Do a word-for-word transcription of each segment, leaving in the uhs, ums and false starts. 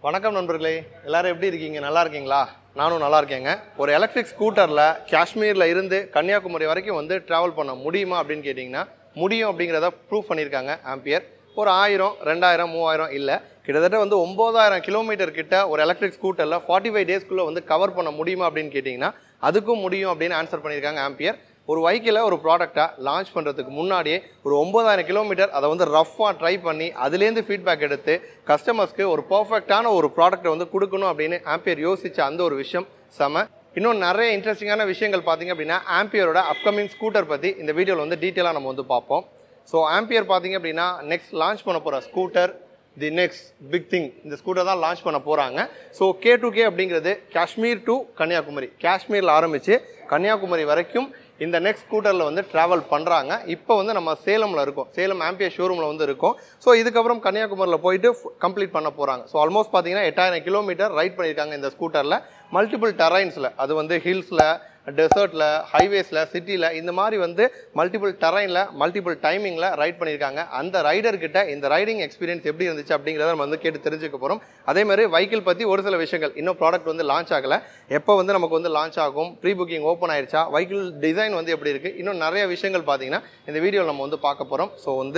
வணக்கம் நண்பர்களே, எல்லாரும் எப்படி இருக்கீங்க? நல்லா இருக்கீங்களா? நானும் நல்லா இருக்கேங்க. ஒரு எலக்ட்ரிக் ஸ்கூட்டரில் காஷ்மீரில் இருந்து கன்னியாகுமரி வரைக்கும் வந்து ட்ராவல் பண்ண முடியுமா அப்படின்னு கேட்டிங்கன்னா முடியும் அப்படிங்கிறத ப்ரூவ் பண்ணியிருக்காங்க ஆம்பியர். ஒரு ஆயிரம் ரெண்டாயிரம் மூவாயிரம் இல்லை, கிட்டத்தட்ட வந்து ஒம்பதாயிரம் கிலோமீட்டர் கிட்ட ஒரு எலக்ட்ரிக் ஸ்கூட்டரில் ஃபார்ட்டி ஃபைவ் டேஸ்க்குள்ளே வந்து கவர் பண்ண முடியுமா அப்படின்னு கேட்டிங்கன்னா அதுக்கும் முடியும் அப்படின்னு ஆன்சர் பண்ணியிருக்காங்க ஆம்பியர். ஒரு வைக்கில் ஒரு ப்ராடக்டாக லான்ச் பண்ணுறதுக்கு முன்னாடியே ஒரு ஒம்பதாயிரம் கிலோமீட்டர் அதை வந்து ரஃப்பாக ட்ரை பண்ணி அதுலேருந்து ஃபீட்பேக் எடுத்து கஸ்டமர்ஸ்க்கு ஒரு பர்ஃபெக்டான ஒரு ப்ராடக்ட்டை வந்து கொடுக்கணும் அப்படின்னு ஆம்பியர் யோசித்த அந்த ஒரு விஷயம் செம. இன்னும் நிறைய இன்ட்ரெஸ்டிங்கான விஷயங்கள் பார்த்திங்க அப்படின்னா ஆம்பியரோட அப்கமிங் ஸ்கூட்டர் பற்றி இந்த வீடியோவில் வந்து டீட்டெயிலாக நம்ம வந்து பார்ப்போம். ஸோ ஆம்பியர் பார்த்திங்க அப்படின்னா நெக்ஸ்ட் லான்ச் பண்ண போகிற scooter the next big thing, இந்த ஸ்கூட்டர் தான் லான்ச் பண்ண போகிறாங்க. ஸோ கே டு கே அப்படிங்கிறது காஷ்மீர் டு கன்னியாகுமரி, காஷ்மீரில் ஆரம்பித்து கன்னியாகுமரி வரைக்கும் இந்த நெக்ஸ்ட் ஸ்கூட்டரில் வந்து ட்ராவல் பண்ணுறாங்க. இப்போ வந்து நம்ம சேலமில் இருக்கோம், சேலம் ஆம்பியர் ஷோரூமில் வந்து இருக்கோம். ஸோ இதுக்கப்புறம் கன்னியாகுமரியில் போயிட்டு கம்ப்ளீட் பண்ண போகிறாங்க. ஸோ ஆல்மோஸ்ட் பார்த்தீங்கன்னா எட்டாயிரம் கிலோமீட்டர் ரைட் பண்ணியிருக்காங்க இந்த ஸ்கூட்டரில். மல்டிபிள் டெரைன்ஸில், அது வந்து ஹில்ஸில், டெசர்ட்டில், ஹைவேஸில், சிட்டியில், இந்த மாதிரி வந்து மல்டிபிள் டெரைனில் மல்டிபிள் டைமிங்கில் ரைட் பண்ணியிருக்காங்க. அந்த ரைடர்கிட்ட இந்த ரைடிங் எக்ஸ்பீரியன்ஸ் எப்படி இருந்துச்சு அப்படிங்கிறத நம்ம வந்து கேட்டு தெரிஞ்சுக்க போகிறோம். அதேமாதிரி வெஹிக்கிள் பற்றி ஒரு சில விஷயங்கள், இன்னும் ப்ராடக்ட் வந்து லான்ச் ஆகலை, எப்போ வந்து நமக்கு வந்து லான்ச் ஆகும், ப்ரீ புக்கிங் ஓப்பன் ஆயிடுச்சா, வெஹிக்கிள் டிசைன் வந்து எப்படி இருக்குது, இன்னும் நிறைய விஷயங்கள் பார்த்தீங்கன்னா இந்த வீடியோவில் நம்ம வந்து பார்க்க போகிறோம். ஸோ வந்து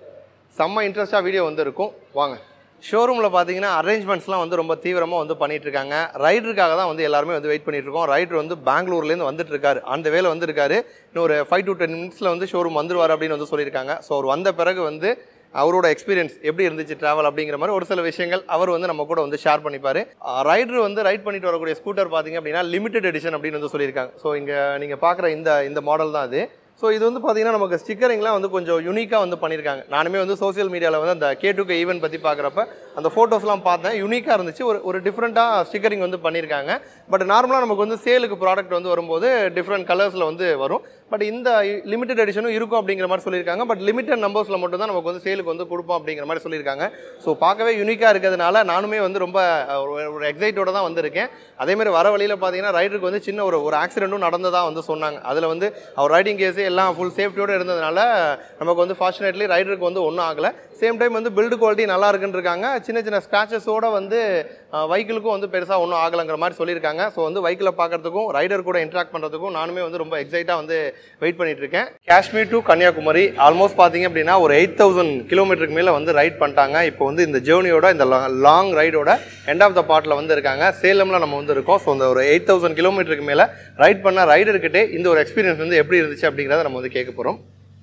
செம்ம இன்ட்ரெஸ்ட்டாக வீடியோ வந்து இருக்கும். வாங்க. ஷோரூமில் பார்த்தீங்கன்னா அரேஞ்ச்மெண்ட்ஸ்லாம் வந்து ரொம்ப தீவிரமாக வந்து பண்ணிகிட்ருக்காங்க. ரைடருக்காக தான் வந்து எல்லாருமே வந்து வெயிட் பண்ணிகிட்ருக்கோம். ரைடர் வந்து பெங்களூர்லேருந்து வந்துட்டு இருக்காரு, அந்த வேலை வந்துருக்காரு. இன்னும் ஒரு ஃபைவ் டு டென் மினிட்ஸில் வந்து ஷோரூம் வந்துருவார் அப்படின்னு வந்து சொல்லியிருக்காங்க. ஸோ அவர் வந்த பிறகு வந்து அவரோட எக்ஸ்பீரியன்ஸ் எப்படி இருந்துச்சு ட்ராவல் அப்படிங்கிற மாதிரி ஒரு சில விஷயங்கள் அவர் வந்து நம்ம கூட வந்து ஷேர் பண்ணிப்பார். ரைடர் வந்து ரைட் பண்ணிட்டு வரக்கூடிய ஸ்கூட்டர் பார்த்திங்க அப்படின்னா லிமிடெட் எடிஷன் அப்படின்னு வந்து சொல்லியிருக்காங்க. ஸோ இங்கே நீங்கள் பார்க்குற இந்த இந்த மாடல் தான் அது. ஸோ இது வந்து பார்த்தீங்கன்னா நமக்கு ஸ்டிக்கரிங்லாம் வந்து கொஞ்சம் யூனிக்காக வந்து பண்ணியிருக்காங்க. நானுமே வந்து சோசியல் மீடியாவில் வந்து அந்த கே டு கே ஈவென்ட் பற்றி பார்க்குறப்ப அந்த ஃபோட்டோஸ்லாம் பார்த்தேன், யூனிக்காக இருந்துச்சு. ஒரு ஒரு டிஃப்ரெண்ட்டாக ஸ்டிக்கரிங் வந்து பண்ணியிருக்காங்க. பட் நார்மலாக நமக்கு வந்து சேலுக்கு ப்ராடக்ட் வந்து வரும்போது டிஃப்ரெண்ட் கலர்ஸில் வந்து வரும். பட் இந்த லிமிடெட் எடிஷனும் இருக்கும் அப்படிங்கிற மாதிரி சொல்லியிருக்காங்க. பட் லிமிடெட் நம்பர்ஸில் மட்டும் தான் நமக்கு வந்து சேலுக்கு வந்து கொடுப்போம் அப்படிங்கிற மாதிரி சொல்லியிருக்காங்க. ஸோ பார்க்கவே யூனிக்காக இருக்கிறதுனால நானுமே வந்து ரொம்ப ஒரு எக்ஸைட்டோட தான் வந்திருக்கேன். அதேமாதிரி வர வழியில் பார்த்தீங்கன்னா ரைடருக்கு வந்து சின்ன ஒரு ஒரு ஆக்சிடென்ட்டும் நடந்ததாக வந்து சொன்னாங்க. அதில் வந்து அவர் ரைடிங் கேஸு எல்லாம் ஃபுல் சேஃப்டியோடு இருந்ததுனால நமக்கு வந்து ஃபார்ச்சுனேட்லி ரைடருக்கு வந்து ஒன்றும் ஆகலை. சேம் டைம் வந்து பில்டு குவாலிட்டி நல்லா இருக்குன்னு இருக்காங்க. சின்ன சின்ன ஸ்க்ராச்சஸோடு வந்து வெஹிக்கிளுக்கும் வந்து பெருசாக ஒன்றும் ஆகலைங்கிற மாதிரி சொல்லியிருக்காங்க. ஸோ வந்து வெஹிக்கிளை பார்க்குறதுக்கும் ரைடர் கூட இன்ட்ராக்ட் பண்ணுறதுக்கும் நானுமே வந்து ரொம்ப எக்ஸைட்டாக வந்து வெயிட் பண்ணிட்டு இருக்கேன். காஷ்மீர் டு கன்னியாகுமரி ஆல்மோஸ்ட் பார்த்தீங்க அப்படின்னா ஒரு எயிட் தௌசண்ட் கிலோமீட்டருக்கு மேலே வந்து ரைட் பண்ணிட்டாங்க. இப்போ வந்து இந்த ஜேர்னியோட இந்த லாங் ரைடோட எண்ட் ஆஃப் த பார்ட்டில் வந்து இருக்காங்க. சேலமில் நம்ம வந்து இருக்கோம். ஸோ இந்த ஒரு எயிட் தௌசண்ட் கிலோமீட்டருக்கு மேலே ரைட் பண்ண ரைடர்கிட்டே இந்த ஒரு எக்ஸ்பீரியன்ஸ் வந்து எப்படி இருந்துச்சு அப்படிங்கிறத நம்ம வந்து கேட்க போகிறோம்.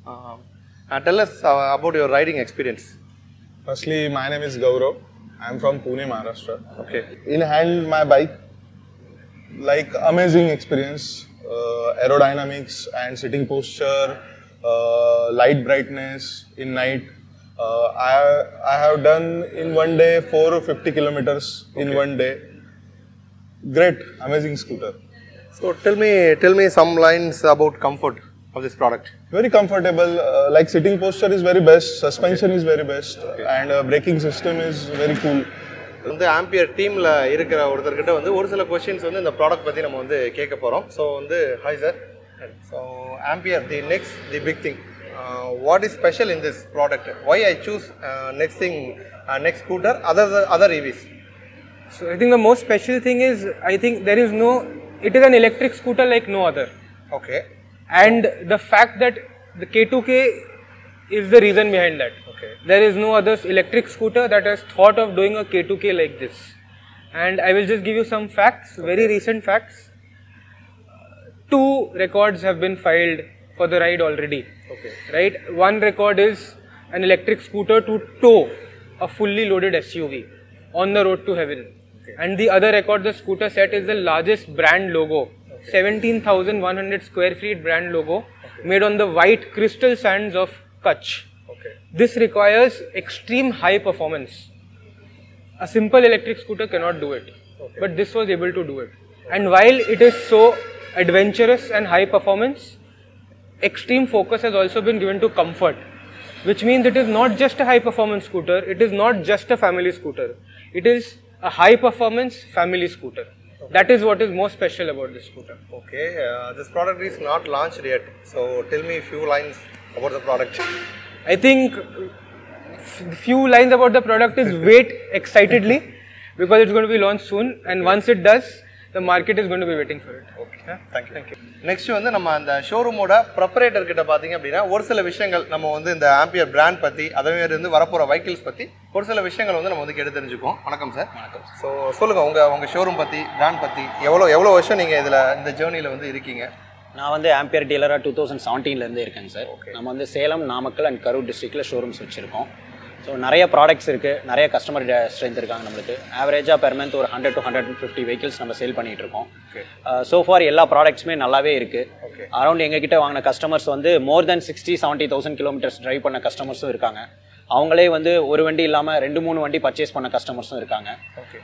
Tell us uh, about your riding experience. Firstly, my name is Gaurav. I am from Pune, Maharashtra. Okay. In hand my bike, like amazing experience, uh, aerodynamics and sitting posture, uh, light brightness in night. Uh, I I have done in one day four hundred fifty kilometers in okay. one day. Great, amazing scooter. So tell me, tell me some lines about comfort of this product. Very comfortable, uh, like sitting posture is very best, suspension okay. is very best, okay. and uh, braking system is very cool. வந்து Ampere டீமில் இருக்கிற ஒருத்தர்கிட்ட வந்து ஒரு சில questions வந்து இந்த product பற்றி நம்ம வந்து கேட்க போகிறோம். ஸோ வந்து hi sir. So Ampere the next the big thing, what is special in this product? Why I choose next thing next scooter other other E Vs? So I think the most special thing is, I think there is no, it is an electric scooter like no other. Okay. And the fact that the K two K is the reason behind that. Okay. There is no other electric scooter that has thought of doing a K two K like this. And I will just give you some facts, okay. very recent facts. Two records have been filed for the ride already. Okay. Right? One record is an electric scooter to tow a fully loaded S U V on the road to heaven. Okay. And the other record the scooter set is the largest brand logo. Okay. seventeen thousand one hundred square feet brand logo, okay. made on the white crystal sands of Kutch. Okay. This requires extreme high performance. A simple electric scooter cannot do it, okay. but this was able to do it. Okay. And while it is so adventurous and high performance, extreme focus has also been given to comfort, which means it is not just a high performance scooter, it is not just a family scooter, it is a high performance family scooter. Okay. That is what is most special about this scooter. Okay, uh, this product is not launched yet, so tell me a few lines about the product. I think few lines about the product is wait excitedly. because it's going to be launched soon, and once it does, the market is going to be waiting for it. Okay, thank you. Thank you. Next வந்து நம்ம அந்த ஷோரூமோட proprietor கிட்ட பார்த்தீங்க அப்படின்னா ஒரு சில விஷயங்கள் நம்ம வந்து இந்த ஆம்பியர் பிராண்ட் பற்றி அதே மாதிரி இருந்து வரப்போகிற வெஹிக்கிள்ஸ் பற்றி ஒரு சில விஷயங்கள் வந்து நம்ம வந்து கேட்டு தெரிஞ்சுக்கோம். வணக்கம் சார். வணக்கம். ஸோ சொல்லுங்கள் உங்கள் உங்கள் ஷோரூம் பற்றி பிராண்ட் பற்றி எவ்வளோ எவ்வளோ வருஷம் நீங்கள் இதில் இந்த ஜேர்னியில் வந்து இருக்கீங்க? நான் வந்து ஆம்பியர் டீலராக டூ தௌசண்ட் செவன்டீன்லேருந்து இருக்கேங்க சார். ஓகே. நம்ம வந்து சேலம், நாமக்கல் அண்ட் கரூர் டிஸ்ட்ரிக்டில் ஷோரூம்ஸ் வச்சுருக்கோம். ஸோ நிறைய ப்ராடக்ட்ஸ் இருக்குது, நிறைய கஸ்டமர் ஸ்ட்ரென்த் இருக்காங்க நம்மளுக்கு. ஆவரேஜாக பெர் மந்த் ஒரு hundred to hundred and fifty vehicles நம்ம சேல் பண்ணிகிட்டு இருக்கோம். ஸோ ஃபார் எல்லா ப்ராடக்ட்ஸுமே நல்லாவே இருக்குது. ஓகே. அரௌண்ட் எங்ககிட்ட வாங்கின கஸ்டமர்ஸ் வந்து more then sixty seventy thousand kilometres drive பண்ண கஸ்டமர்ஸும் இருக்காங்க. அவங்களே வந்து ஒரு வண்டி இல்லாமல் ரெண்டு மூணு வண்டி பர்ச்சேஸ் பண்ண கஸ்டமர்ஸும் இருக்காங்க. Okay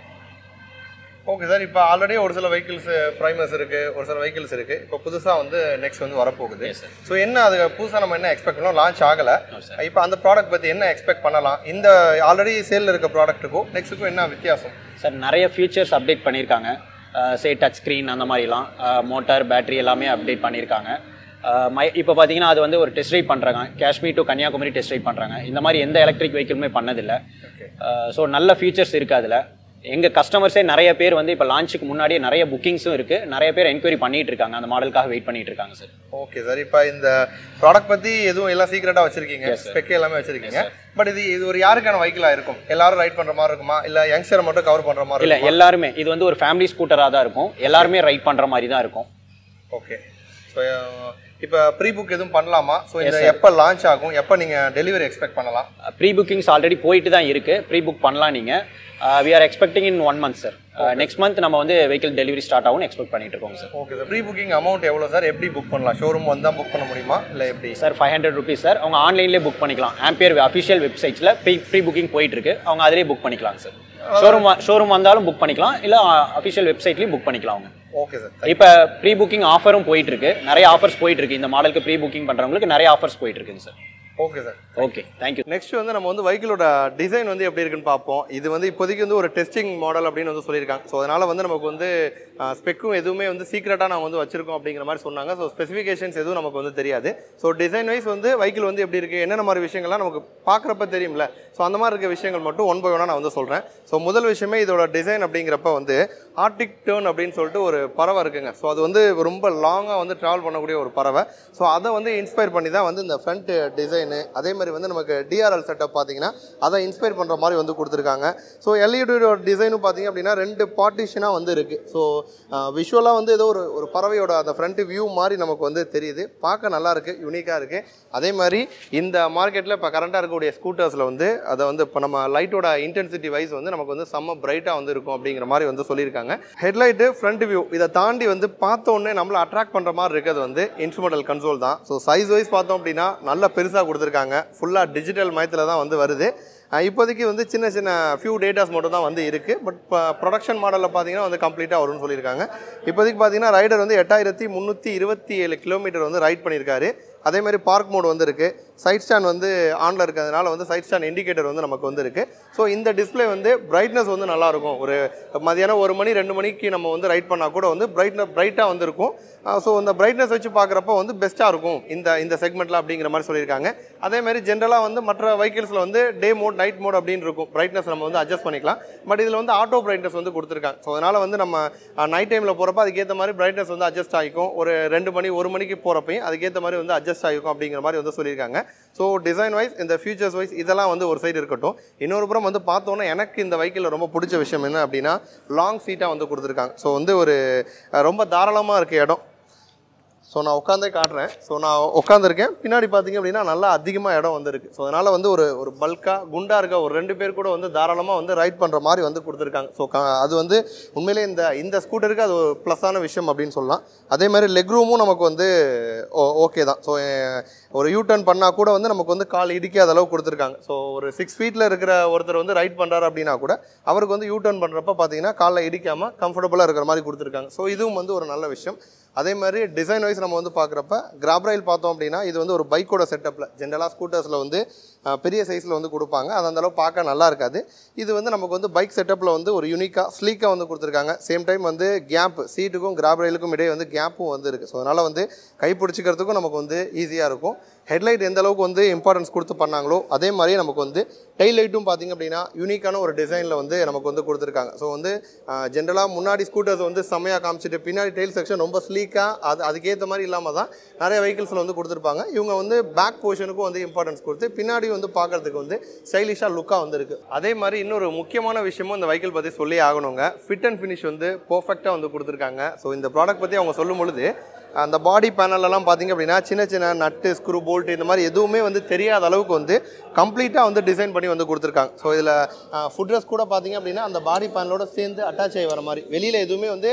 okay sir. இப்போ ஆல்ரெடி ஒரு சில வெஹிக்கிள்ஸ் ப்ரைமர்ஸ் இருக்குது, ஒரு சில வெஹிக்கிள்ஸ் இருக்குது. இப்போ புதுசாக வந்து நெக்ஸ்ட் வந்து வரப்போகுது. ஸோ என்ன அது புதுசாக நம்ம என்ன எக்ஸ்பெக்ட் பண்ணலாம்? லான்ச் ஆகலை. இப்போ அந்த ப்ராடக்ட் பற்றி என்ன எக்ஸ்பெக்ட் பண்ணலாம்? இந்த ஆல்ரெடி சேலில் இருக்க ப்ராடக்ட்டுக்கும் நெக்ஸ்ட்டுக்கும் என்ன வித்தியாசம்? சார் நிறைய ஃபீச்சர்ஸ் அப்டேட் பண்ணியிருக்காங்க. சே டச் ஸ்க்ரீன் அந்த மாதிரிலாம், மோட்டார், பேட்டரி எல்லாமே அப்டேட் பண்ணியிருக்காங்க. மை இப்போ பார்த்தீங்கன்னா அது வந்து ஒரு டெஸ்ட் ரைட் பண்ணுறாங்க. Kashmir to Kanyakumari test ride பண்ணுறாங்க. இந்த மாதிரி எந்த எலக்ட்ரிக் வெஹிக்கிளுமே பண்ணதில்லை. ஸோ நல்ல ஃபீச்சர்ஸ் இருக்குது அதில். எங்கள் கஸ்டமர்ஸே நிறைய பேர் வந்து இப்போ லான்ச்சுக்கு முன்னாடியே நிறைய புக்கிங்ஸும் இருக்குது. நிறைய பேர் என்கொயரி பண்ணிட்டு இருக்காங்க, அந்த மாடலுக்காக வெயிட் பண்ணிட்டு இருக்காங்க சார். Okay sir. இப்போ இந்த ப்ராடக்ட் பற்றி எதுவும் எல்லாம் சீக்ரெட்டாக வச்சிருக்கீங்க, ஸ்பெக் எல்லாமே வச்சிருக்கீங்க. பட் இது இது ஒரு யாருக்கான வெஹிக்கிளாக இருக்கும்? எல்லாரும் ரைட் பண்ணுற மாதிரி இருக்குமா, இல்லை யங்ஸ்டரை மட்டும் கவர் பண்ணுற மாதிரி? இல்லை, எல்லாருமே. இது வந்து ஒரு ஃபேமிலி ஸ்கூட்டராக தான் இருக்கும். எல்லாருமே ரைட் பண்ணுற மாதிரி தான் இருக்கும். ஓகே. ஸோ இப்போ ப்ரீ புக் எதுவும் பண்ணலாமா? ஸோ இந்த எப்போ லான்ச் ஆகும், எப்போ நீங்கள் டெலிவரி எக்ஸ்பெக்ட் பண்ணலாம்? ப்ரீ புக்கிங்ஸ் ஆல்ரெடி போயிட்டு தான் இருக்குது. ப்ரீ புக் பண்ணலாம் நீங்கள். We are expecting in one month sir. Next month நம்ம வந்து வெஹிக்கிள் டெலிவரி ஸ்டார்ட் ஆகும்னு எக்ஸ்பெக்ட் பண்ணிட்டு இருக்கோம் sir. Okay sir. Pre booking amount எவ்வளோ சார்? எப்படி புக் பண்ணலாம்? ஷோரூம் வந்தால் புக் பண்ண முடியுமா, இல்லை எப்படி? Sir five hundred rupees sir. அவங்க ஆன்லைன்லேயே புக் பண்ணிக்கலாம். ஆம்பியர் அஃபிஷியல் வெப்சைட்ஸில் ப்ரீ ப்ரீ புக்கிங் போயிட்டு இருக்கு. அவங்க அதிலே புக் பண்ணிக்கலாம் சார். ஷோரூம் ஷோரூம் வந்தாலும் புக் பண்ணிக்கலாம், இல்லை அஃபிஷியல் வெப்சைட்லேயும் புக் பண்ணிக்கலாம் அவங்க. Okay sir. இப்போ ப்ரீ புக்கிங் ஆஃபரும் போயிட்டு இருக்கு. நிறைய ஆஃபர்ஸ் போயிட்டு இருக்கு. இந்த மாடலுக்கு ப்ரீ புக்கிங் பண்ணுறவங்களுக்கு நிறைய ஆஃபர்ஸ் போயிட்டு இருக்குங்க sir. Okay sir. Okay, thank you. Next வந்து நம்ம வந்து வெஹிக்கிளோட டிசைன் வந்து எப்படி இருக்குன்னு பார்ப்போம். இது வந்து இப்போதைக்கு வந்து ஒரு டெஸ்டிங் மாடல் அப்படின்னு வந்து சொல்லியிருக்காங்க. ஸோ அதனால் வந்து நமக்கு வந்து ஸ்பெக்கும் எதுவுமே வந்து சீக்ரெட்டாக நாங்கள் வந்து வச்சிருக்கோம் அப்படிங்கிற மாதிரி சொன்னாங்க. ஸோ ஸ்பெசிஃபிகேஷன்ஸ் எதுவும் நமக்கு வந்து தெரியாது. ஸோ டிசைன் வைஸ் வந்து வெஹிக்கிள் வந்து எப்படி இருக்குது, என்னென்ன மாதிரி விஷயங்கள்லாம் நமக்கு பார்க்குறப்ப தெரியும்ல. ஸோ அந்த மாதிரி இருக்க விஷயங்கள் மட்டும் ஒன் பை ஒன்னாக நான் வந்து சொல்கிறேன். ஸோ முதல் விஷயமே இதோட டிசைன் அப்படிங்கிறப்ப வந்து ஆர்டிக் டேர்ன் அப்படின்னு சொல்லிட்டு ஒரு பறவை இருக்குங்க. ஸோ அது வந்து ரொம்ப லாங்காக வந்து ட்ராவல் பண்ணக்கூடிய ஒரு பறவை. ஸோ அதை வந்து இன்ஸ்பயர் பண்ணி தான் வந்து இந்த ஃப்ரண்ட் டிசைனு, அதே மாதிரி வந்து நமக்கு டிஆர்எல் செட்டப் பார்த்தீங்கன்னா அதை இன்ஸ்பயர் பண்ணுற மாதிரி வந்து கொடுத்துருக்காங்க. ஸோ எல்இடியோட டிசைனும் பார்த்தீங்க அப்படின்னா ரெண்டு பார்ட்டிஷனாக வந்து இருக்குது. ஸோ விஷுவலாக வந்து ஏதோ ஒரு ஒரு பறவையோட அந்த ஃப்ரண்ட் வியூ மாதிரி நமக்கு வந்து தெரியுது. பார்க்க நல்லா இருக்குது, யூனிக்காக இருக்குது. அதே மாதிரி இந்த மார்க்கெட்டில் இப்போ கரண்ட்டாக இருக்கக்கூடிய ஸ்கூட்டர்ஸில் வந்து அதை வந்து இப்போ நம்ம லைட்டோட இன்டென்சிட்டி வைஸ் வந்து நமக்கு வந்து செம்ம பிரைட்டாக வந்து இருக்கும் அப்படிங்கிற மாதிரி வந்து சொல்லியிருக்காங்க. ஹெட்லைட்டு, ஃப்ரண்ட் வியூ இதை தாண்டி வந்து பார்த்தோன்னே நம்மளை அட்ராக்ட் பண்ணுற மாதிரி இருக்கிறது வந்து இன்ஸ்ட்ருமெண்டல் கன்சோல் தான். ஸோ சைஸ் வைஸ் பார்த்தோம் அப்படின்னா நல்ல பெருசாக கொடுத்துருக்காங்க. ஃபுல்லாக டிஜிட்டல் மயத்தில் தான் வந்து வருது. இப்போதைக்கு வந்து சின்ன சின்ன ஃபியூ டேட்டாஸ் மட்டும் தான் வந்து இருக்குது. பட் இப்போ ப்ரொடக்ஷன் மாடலில் பார்த்தீங்கன்னா வந்து கம்ப்ளீட்டாக வரும்னு சொல்லியிருக்காங்க. இப்போதைக்கு பார்த்தீங்கன்னா ரைடர் வந்து எட்டாயிரத்தி முந்நூற்றி இருபத்தி ஏழு கிலோமீட்டர் வந்து ரைட் பண்ணியிருக்காரு. அதே மாதிரி பார்க் மோட் வந்து இருக்குது. சைட் ஸ்டாண்ட் வந்து ஆனில் இருக்கிறதுனால வந்து சைட் ஸ்டாண்ட் இண்டிகேட்டர் வந்து நமக்கு வந்து இருக்குது. ஸோ இந்த டிஸ்பிளே வந்து பிரைட்னஸ் வந்து நல்லாயிருக்கும். ஒரு மதியானம் ஒரு மணி ரெண்டு மணிக்கு நம்ம வந்து ரைட் பண்ணால் கூட வந்து பிரைட்னஸ் பிரைட்டாக வந்து இருக்கும். ஸோ இந்த பிரைட்னஸ் வச்சு பார்க்குறப்ப வந்து பெஸ்ட்டாக இருக்கும் இந்த இந்த செக்மெண்ட்டில் அப்படிங்கிற மாதிரி சொல்லியிருக்காங்க. அதே மாதிரி ஜென்ரலாக வந்து மற்ற வெஹிக்கிள்ஸில் வந்து டே மோட், நைட் மோட் அப்படின்னு இருக்கும். பிரைட்னஸ் நம்ம வந்து அட்ஜஸ்ட் பண்ணிக்கலாம். பட் இதில் வந்து ஆட்டோ பிரைட்னஸ் வந்து கொடுத்துருக்காங்க. ஸோ அதனால் வந்து நம்ம நைட் டைமில் போகிறப்ப அதுக்கேற்ற மாதிரி பிரைட்னஸ் வந்து அட்ஜஸ்ட் ஆகிக்கும். ஒரு ரெண்டு மணி ஒரு மணிக்கு போகிறப்பையும் அதுக்கேற்ற மாதிரி வந்து அட்ஜஸ்ட் ஆகிக்கும் அப்படிங்கிற மாதிரி வந்து சொல்லியிருக்காங்க. ஸோ டிசைன் வைஸ், இந்த ஃபியூச்சர்ஸ் வைஸ் இதெல்லாம் வந்து ஒரு சைடு இருக்கட்டும். இன்னொரு புறம் வந்து பார்த்தோன்னா எனக்கு இந்த வெஹிக்கிளில் ரொம்ப பிடிச்ச விஷயம் என்ன அப்படின்னா லாங் சீட்டாக வந்து கொடுத்துருக்காங்க. ஸோ வந்து ஒரு ரொம்ப தாராளமாக இருக்க இடம். ஸோ நான் உட்காந்தே காட்டுறேன். ஸோ நான் உட்காந்துருக்கேன். பின்னாடி பார்த்தீங்க அப்படின்னா நல்லா அதிகமாக இடம் வந்துருக்கு. ஸோ அதனால் வந்து ஒரு ஒரு பல்காக குண்டாக இருக்க ஒரு ரெண்டு பேர் கூட வந்து தாராளமாக வந்து ரைட் பண்ணுற மாதிரி வந்து கொடுத்துருக்காங்க. ஸோ அது வந்து உண்மையிலே இந்த இந்த ஸ்கூட்டருக்கு அது ஒரு ப்ளஸ்ஸான விஷயம் அப்படின்னு சொல்லலாம். அதே மாதிரி லெக் ரூமும் நமக்கு வந்து ஓகே தான். ஸோ ஒரு யூ டர்ன் பண்ணால் கூட வந்து நமக்கு வந்து கால் இடிக்காத அளவு கொடுத்துருக்காங்க. ஸோ ஒரு சிக்ஸ் ஃபீட்டில் இருக்கிற ஒருத்தர் வந்து ரைட் பண்ணுறாரு அப்படின்னா கூட அவருக்கு வந்து யூ டர்ன் பண்ணுறப்ப பார்த்தீங்கன்னா காலில் இடிக்காமல் கம்ஃபர்டபுளாக இருக்கிற மாதிரி கொடுத்துருக்காங்க. ஸோ இதுவும் வந்து ஒரு நல்ல விஷயம். அதே மாதிரி டிசைன் வைஸ் நம்ம வந்து பார்க்குறப்ப கிராப் ரயில் பார்த்தோம் அப்படின்னா இது வந்து ஒரு பைக்கோட செட்டப்பில் ஜென்ரலாக ஸ்கூட்டர்ஸில் வந்து பெரிய சைஸில் வந்து கொடுப்பாங்க. அது அந்தளவு பார்க்க நல்லா இருக்காது. இது வந்து நமக்கு வந்து பைக் செட்டப்பில் வந்து ஒரு யூனிக்காக ஸ்லீக்காக வந்து கொடுத்துருக்காங்க. சேம் டைம் வந்து கேப் சீட்டுக்கும் கிராப் ரயிலுக்கும் இடையே வந்து கேப்பும் வந்து இருக்குது. ஸோ அதனால் வந்து கை பிடிச்சிக்கிறதுக்கும் நமக்கு வந்து ஈஸியாக இருக்கும். ஹெட்லைட் எந்த அளவுக்கு வந்து இம்பார்ட்டன்ஸ் கொடுத்து பண்ணாங்களோ அதே மாதிரியே நமக்கு வந்து டெயில் லைட்டும் பார்த்திங்க அப்படின்னா யூனிக்கான ஒரு டிசைனில் வந்து நமக்கு வந்து கொடுத்துருக்காங்க. ஸோ வந்து ஜென்ரலாக முன்னாடி ஸ்கூட்டர்ஸ் வந்து செம்மையாக காமிச்சிட்டு பின்னாடி டெயில் செக்ஷன் ரொம்ப ஸ்லீக்காக அது அதுக்கேற்ற மாதிரி இல்லாமல் தான் நிறைய வெஹிக்கிள்ஸில் வந்து கொடுத்துருப்பாங்க. இவங்க வந்து பேக் போர்ஷனுக்கும் வந்து இம்பார்ட்டன்ஸ் கொடுத்து பின்னாடி வந்து பார்க்குறதுக்கு வந்து ஸ்டைலிஷாக லுக்காக வந்து இருக்குது. அதே மாதிரி இன்னொரு முக்கியமான விஷயமும் இந்த வெஹிக்கிள் பற்றி சொல்லி ஆகணுங்க. ஃபிட் அண்ட் ஃபினிஷ் வந்து பர்ஃபெக்டாக வந்து கொடுத்துருக்காங்க. ஸோ இந்த ப்ராடக்ட் பற்றி அவங்க சொல்லும் பொழுது அந்த பாடி பேனலெல்லாம் பார்த்திங்க அப்படின்னா சின்ன சின்ன நட்டு ஸ்க்ரூ போல்ட் இந்த மாதிரி எதுவுமே வந்து தெரியாத அளவுக்கு வந்து கம்ப்ளீட்டாக வந்து டிசைன் பண்ணி வந்து கொடுத்துருக்காங்க. ஸோ இதில் ஃபுட் ரெஸ்ட் கூட பார்த்திங்க அப்படின்னா அந்த பாடி பேனலோட சேர்ந்து அட்டாச் ஆகி வர மாதிரி வெளியில் எதுவுமே வந்து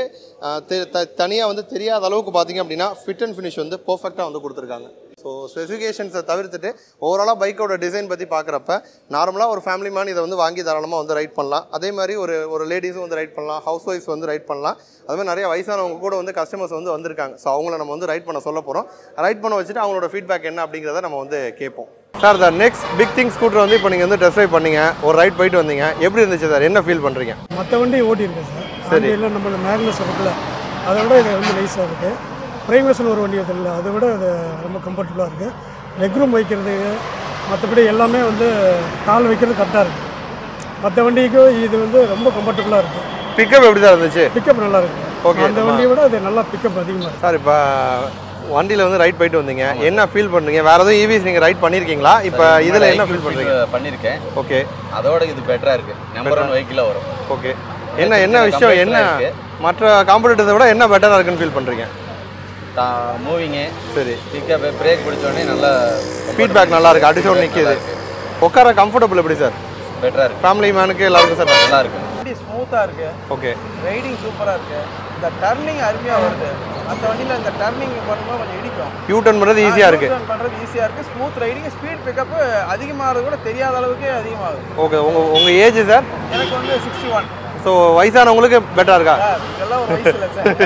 தனியாக வந்து தெரியாத அளவுக்கு பார்த்திங்க அப்படின்னா ஃபிட் அண்ட் ஃபினிஷ் வந்து பர்ஃபெக்டாக வந்து கொடுத்துருக்காங்க. ஸோ ஸ்பெசிஃபிகேஷன்ஸை தவிர்த்துட்டு ஓவராலாக பைக்கோட டிசைன் பற்றி பார்க்குறப்ப நார்மலாக ஒரு ஃபேமிலி மேன் இதை வந்து வாங்கி தாராளமாக வந்து ரைட் பண்ணலாம். அதே மாதிரி ஒரு ஒரு லேடிஸும் வந்து ரைட் பண்ணலாம், ஹவுஸ் ஒய்ஃப்ஸ் வந்து ரைட் பண்ணலாம். அது மாதிரி நிறைய வயசானவங்க கூட வந்து கஸ்டமர்ஸ் வந்து வந்திருக்காங்க. ஸோ அவங்கள நம்ம வந்து ரைட் பண்ண சொல்ல போகிறோம். ரைட் பண்ண வச்சுட்டு அவங்களோட ஃபீட்பேக் என்ன அப்படிங்கிறத நம்ம வந்து கேட்போம். Sir the next big thing scooter வந்து இப்போ நீங்கள் வந்து டெஸ்ட் ட்ரைவ் பண்ணீங்க, ஒரு ரைட் போயிட்டு வந்தீங்க, எப்படி இருந்துச்சு சார்? என்ன ஃபீல் பண்ணுறீங்க? மற்ற வண்டி ஓட்டியிருக்கேன் சார். சரி, இல்லை நம்மளோட மேக்னஸ் இருக்குல்ல, அதை விட இது வந்து நைஸாக இருக்குது. ப்ரைமேஷன் ஒரு வண்டி அது இல்லை, அதை விட அது ரொம்ப கம்ஃபர்டபுளாக இருக்குது. லெக் ரூம் வைக்கிறது மற்றபடி எல்லாமே வந்து கால் வைக்கிறது கரெக்டாக இருக்குது. மற்ற வண்டிக்கு இது வந்து ரொம்ப கம்ஃபர்டபுளாக இருக்குது. பிக்கப் எப்படி சார் இருந்துச்சு? பிக்கப் நல்லா இருக்குது. ஓகே, அந்த வண்டியை விட அது நல்லா பிக்கப் அதிகமாக இருக்குது சார். இப்போ வண்டியில் வந்து ரைட் போயிட்டு வந்தீங்க, என்ன ஃபீல் பண்ணுறீங்க? வேறு எதுவும் ஈவிஸ் நீங்கள் ரைட் பண்ணியிருக்கீங்களா? இப்போ இதில் என்ன ஃபீல் பண்ணுறீங்க? பண்ணியிருக்கேன். ஓகே, அதோட இது பெட்டராக இருக்குது. நம்பர் ஒன் வெஹிக்கிளாக வரும். ஓகே, என்ன என்ன விஷயம், என்ன மற்ற காம்படிட்டரை விட என்ன பெட்டராக இருக்குன்னு ஃபீல் பண்ணுறீங்க? மூவிங்கு சரி, பிக்கப் பிரேக் பிடிச்சோடனே நல்லா ஃபீட்பேக் நல்லா இருக்குது. அடிச்சோட நிற்கிது. உட்கார கம்ஃபர்டபுள் எப்படி சார்? பெட்டராக இருக்குது. ஃபேமிலி மேனுக்கு எல்லாருக்கும் சார் நல்லா இருக்குது. வண்டி ஸ்மூத்தாக இருக்குது. ஓகே, ரைடிங் சூப்பராக இருக்குது. இந்த டர்னிங் அருமையாக வருது. அந்த வண்டியில் இந்த டர்னிங் பண்ணும்போது கொஞ்சம் இடிக்கும். யூ டர்ன் பண்ணுறது ஈஸியாக இருக்குது. யூ டர்ன் பண்ணுறது ஈஸியாக இருக்குது. ஸ்மூத் ரைடிங், ஸ்பீட் பிக்கப்பு அதிகமாகிறது கூட தெரியாத அளவுக்கு அதிகமாகுது. ஓகே, உங்கள் உங்கள் ஏஜ் சார்? எனக்கு வந்து சிக்ஸ்டி ஒன். ஸோ வயசானவங்களுக்கு பெட்டராக இருக்கா? இதெல்லாம் ஒரு வயசு இல்லை சார்.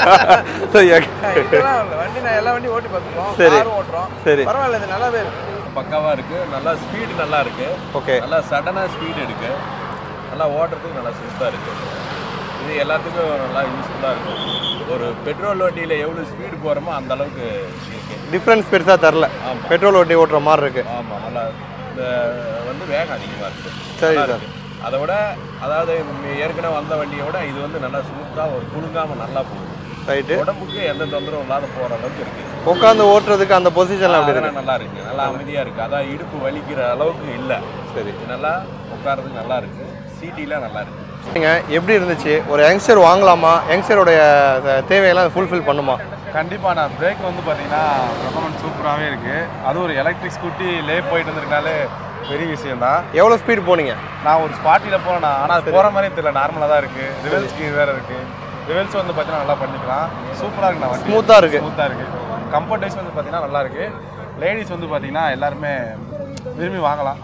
இதெல்லாம் இல்லை. வண்டி நான் எல்லா வண்டியும் ஓட்டி பார்த்துருக்கோம். சரி, கார் ஓட்டுறோம். சரி, பரவாயில்ல, இது நல்லாவே இருக்குது. பக்காவாக இருக்குது. நல்லா ஸ்பீடு நல்லா இருக்குது. ஓகே, நல்லா சடனாக ஸ்பீடு இருக்குது. நல்லா ஓட்டுறதுக்கு நல்லா ஸ்மூத்தாக இருக்குது. இது எல்லாத்துக்கும் நல்லா யூஸ்ஃபுல்லாக இருக்கும். ஒரு பெட்ரோல் வண்டியில் எவ்வளோ ஸ்பீடு போகிறோமோ அந்த அளவுக்கு இருக்குது. டிஃப்ரென்ஸ் பெருசாக தரல. ஆமாம், பெட்ரோல் வண்டி ஓட்டுற மாதிரி இருக்குது. ஆமாம், நல்லா இந்த வந்து வேகம் அதிகமாக இருக்குது. சரி சார். அதை விட அதாவது ஏற்கனவே வந்த வண்டியோட இது வந்து நல்லா ஸ்மூத்தாக ஒரு குலுங்காமல் நல்லா போகுது. ரைட்டு, உடம்புக்கு எந்த தொந்தரவும் இல்லாத போகிற அளவுக்கு இருக்குது. உட்காந்து ஓட்டுறதுக்கு அந்த பொசிஷன்லாம் அப்படி இருக்கு. நல்லா இருக்குது. நல்லா அமைதியாக இருக்குது. அதான் இடுப்பு வலிக்கிற அளவுக்கு இல்லை. சரி, நல்லா உட்காரதுக்கு நல்லா இருக்குது. சீட்டிலாம் நல்லா இருக்குது. நீங்கள் எப்படி இருந்துச்சு? ஒரு யங்ஸ்டர் வாங்கலாமா? யங்ஸ்டருடைய தேவையெல்லாம் ஃபுல்ஃபில் பண்ணுமா? கண்டிப்பாக. நான் பிரேக் வந்து பார்த்தீங்கன்னா பர்ஃபார்மன்ஸ் சூப்பராகவே இருக்குது. அதுவும் ஒரு எலக்ட்ரிக் ஸ்கூட்டி லே போயிட்டு வந்திருக்கனாலே பெரிய விஷயம் தான். எவ்வளோ ஸ்பீடு போனீங்க? நான் ஒரு ஸ்பாட்டியில் போனேன். ஆனால் அது போகிற மாதிரியே தெரியல, நார்மலாக தான் இருக்குது. ரிவல்ஸ்க்கு வேறு இருக்குது. ரிவல்ஸ் வந்து பார்த்தீங்கன்னா நல்லா பண்ணிக்கலாம். சூப்பராக இருக்குது. நான் ஸ்மூத்தாக இருக்குது. ஸ்மூத்தாக இருக்குது. கம்ஃபர்ட் வைஸ் வந்து பார்த்தீங்கன்னா நல்லா இருக்குது. லேடிஸ் வந்து பார்த்தீங்கன்னா எல்லாருமே விரும்பி வாங்கலாம்.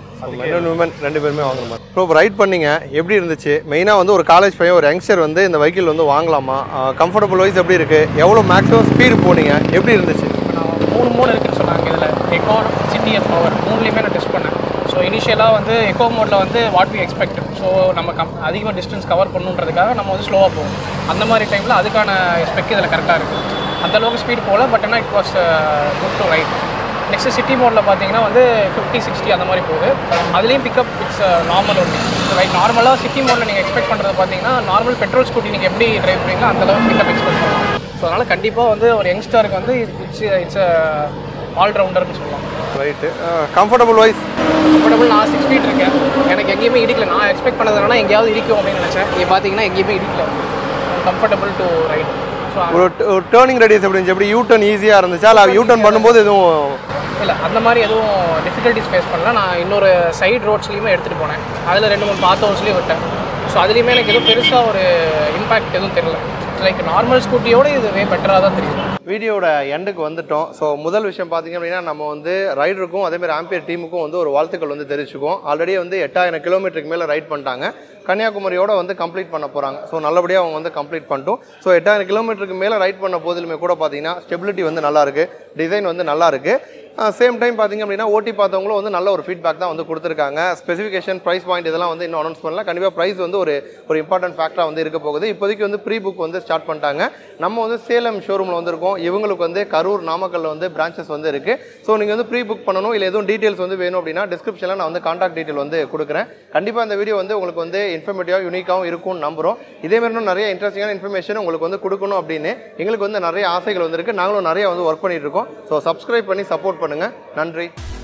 உமன் ரெண்டு பேருமே வாங்குற மாதிரி. ப்ரோ, ரைட் பண்ணீங்க, எப்படி இருந்துச்சு? மெயினாக வந்து ஒரு காலேஜ் பையன், ஒரு யங்ஸ்டர் வந்து இந்த வெஹிக்கிள் வந்து வாங்கலாமா? கம்ஃபர்டபுள் வைஸ் எப்படி இருக்குது? எவ்வளோ மேக்ஸிமம் ஸ்பீடு போனீங்க? எப்படி இருந்துச்சு? மூணு மோட் இருக்குன்னு சொன்னாங்க. இதில் எக்கோ, சிட்டி அண்ட் பவர் மூணுலேயுமே நான் டெஸ்ட் பண்ணேன். ஸோ இனிஷியலாக வந்து எக்கோ மோடில் வந்து வாட் வி எக்ஸ்பெக்ட். ஸோ நம்ம கம் அதிகமாக டிஸ்டன்ஸ் கவர் பண்ணுன்றதுக்காக நம்ம வந்து ஸ்லோவாக போகும். அந்த மாதிரி டைமில் அதுக்கான ஸ்பெக் இதில் கரெக்டாக இருக்குது. அந்தளவுக்கு ஸ்பீட் போகல, பட் ஆனால் it was good to ride. Next city மோடில் பார்த்தீங்கன்னா வந்து ஃபிஃப்டி சிக்ஸ்டி அந்த மாதிரி போகுது. அதுலேயும் பிக்கப் இட்ஸ் நார்மல் ஒன்று. ரைட், நார்மலாக சிட்டி மோடில் நீங்கள் எக்ஸ்பெக்ட் பண்ணுறது பார்த்தீங்கன்னா நார்மல் பெட்ரோல் ஸ்கூட்டி நீங்கள் எப்படி ட்ரைவ் பண்ணுறீங்களோ அந்தளவுக்கு பிக்கப் எக்ஸ்பெக்ட் பண்ணலாம். ஸோ அதனால் கண்டிப்பாக வந்து ஒரு யங்ஸ்டருக்கு வந்து இட்ஸ் இட்ஸ் ஆல்ரவுண்டர்னு சொல்லலாம். Right, comfortable wise comfortable. நான் சிக்ஸ் ஃபீட் இருக்கேன், எனக்கு எங்கேயுமே இடிக்கல. நான் எக்ஸ்பெக்ட் பண்ணதுனா எங்கேயாவது இடிக்கும் அப்படின்னு நினச்சேன். இங்கே பார்த்தீங்கன்னா எங்கேயுமே இடிக்கல. Comfortable to ride. ஸோ ஒரு டேர்னிங் ரேடியஸ் எப்படி இருந்துச்சு? எப்படி யூ டர்ன் ஈஸியாக இருந்துச்சா? இல்லை யூ டர்ன் பண்ணும்போது எதுவும் இல்லை அந்த மாதிரி எதுவும் டிஃபிகல்ட்டிஸ் ஃபேஸ் பண்ணல. நான் இன்னொரு சைட் ரோட்ஸ்லேயுமே எடுத்துகிட்டு போனேன். அதில் ரெண்டு மூணு பாத் ஹவுஸ்லேயும் விட்டேன். ஸோ அதுலேயுமே எனக்கு எதுவும் பெருசாக ஒரு இம்பாக்ட் எதுவும் தெரியல. லைக் நார்மல் ஸ்கூட்டியோட இது வே பெட்டராக தான் தெரியும். வீடியோட எண்டுக்கு வந்துட்டோம். ஸோ முதல் விஷயம் பார்த்திங்க அப்படின்னா நம்ம வந்து ரைடருக்கும் அதேமாதிரி ஆம்பியர் டீமுக்கும் வந்து ஒரு வாழ்த்துக்கள் வந்து தெரிவிச்சுக்குவோம். ஆல்ரெடி வந்து எட்டாயிரம் கிலோமீட்டருக்கு மேலே ரைட் பண்ணிட்டாங்க. கன்னியாகுமரியோட வந்து கம்ப்ளீட் பண்ண போகிறாங்க. ஸோ நல்லபடியாக அவங்க வந்து கம்ப்ளீட் பண்ணிட்டோம். ஸோ எட்டாயிரம் கிலோமீட்டருக்கு மேலே ரைட் பண்ண போதிலுமே கூட பார்த்தீங்கன்னா ஸ்டெபிலிட்டி வந்து நல்லாயிருக்கு, டிசைன் வந்து நல்லாயிருக்கு. சேம் டைம் பார்த்திங்க அப்படின்னா ஓட்டி பார்த்தவங்களும் வந்து நல்ல ஒரு ஃபீட்பேக் தான் வந்து கொடுத்துருக்காங்க. ஸ்பெசிஃபிகேஷன், ப்ரைஸ் பாயிண்ட் இதெல்லாம் வந்து இன்னும் அனௌன்ஸ் பண்ணல. கண்டிப்பாக ப்ரைஸ் வந்து ஒரு ஒரு இம்பார்ட்டன்ட் ஃபேக்டராக வந்து இருக்க போகுது. இப்போதைக்கு வந்து ப்ரீ புக் வந்து ஸ்டார்ட் பண்ணிட்டாங்க. நம்ம வந்து சேலம் ஷோரூமில் வந்துருக்கோம். இவங்களுக்கு வந்து கரூர், நாமக்கல்ல வந்து பிரான்ச்சஸ் வந்து இருக்குது. ஸோ நீங்கள் வந்து ப்ரீ புக் பண்ணணும், இல்லை எதுவும் டீட்டெயில்ஸ் வந்து வேணும் அப்படின்னா டிஸ்கிரிப்ஷனில் நான் வந்து கான்டாக்ட் டீட்டெயில் வந்து கொடுக்குறேன். கண்டிப்பாக இந்த வீடியோ வந்து உங்களுக்கு வந்து இன்ஃபர்மேட்டிவாக யூனிக்காகவும் இருக்கும்னு நம்புகிறோம். இதேமாதிரி நிறைய இன்ட்ரெஸ்டிங்கான இன்ஃபர்மேஷன் உங்களுக்கு வந்து கொடுக்கணும் அப்படின்னு எங்களுக்கு வந்து நிறைய ஆசைகள் வந்துருக்கு. நாங்களும் நிறைய வந்து ஒர்க் பண்ணிட்டு இருக்கோம். ஸோ சப்ஸ்கிரைப் பண்ணி சப்போர்ட் பண்ணுங்கள். நன்றி.